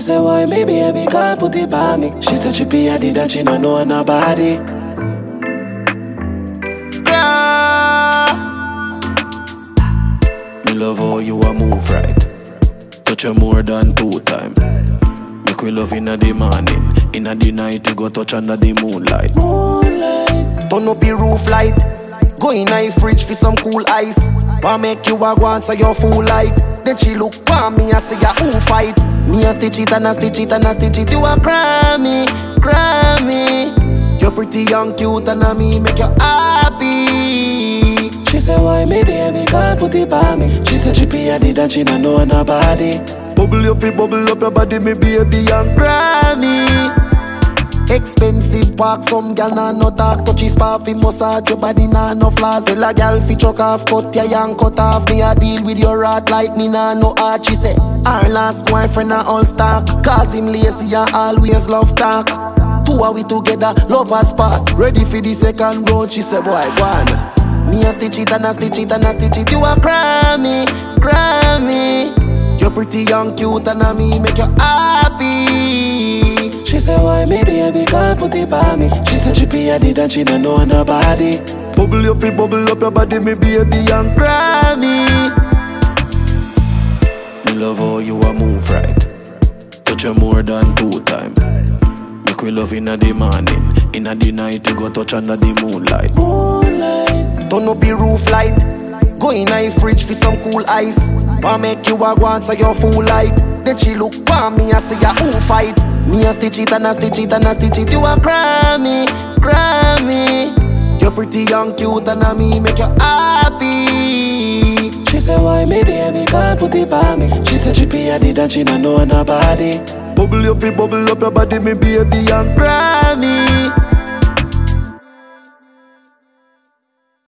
said, why me baby can't put it by me? She said she be a that she don't know nobody. Yeah. Me love how you a move right. Touch you more than 2 times. Make we love inna the morning, inna the night you go touch under the moonlight. Turn up the roof light. Go in the fridge for some cool ice. Wanna make you a go answer your fool like. Then she look for me and say, who fight? Me a stitch it and a stitch it and a stitch it. You a Grammy, Grammy. You're pretty young, cute and a me make you happy. She said, why me baby can't put it by me? She said she be a that she don't know nobody. Bubble your feet, bubble up your body, me baby young Grammy. Expensive park, some gal nah no talk. Touchy spa fi massage your body nah no flaws. Tell a gal fi chuck off, cut your young cut off. Me a deal with your rat like me nah no art. She say her last boyfriend a all stock, cause him lazy and always love talk. 2 are we together, lovers part. Ready for the second round, she say boy go on. Me a stitch it and a stitch it and a stitch it. You a Grammy, Grammy. You're pretty young, cute and a me make you happy. She said, why me baby can't put it by me? She said she be a that she don't know nobody. Bubble your feet, bubble up your body, me baby young Grammy. Me love how you a move right. Touch you more than 2 times. Make we love inna the morning, inna the night you go touch under the moonlight. Turn up the roof light. Go in the fridge for some cool ice. Wanna make you a go answer your fool like. Then she look for me and say, who fight? Me a stitch it and a stitch it and a stitch it. You a Grammy, Grammy. You're pretty young, cute and a me make you happy. She said, why me baby can't put it by me? She said she be a that she don't know nobody. Bubble your feet, bubble up your body, me baby young Grammy.